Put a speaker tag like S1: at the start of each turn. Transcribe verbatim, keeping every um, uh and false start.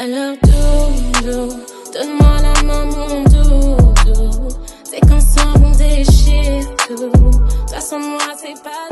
S1: Alors doudou, donne-moi la main mon doudou. C'est qu'ensemble on déchire tout. Toi sans moi c'est pas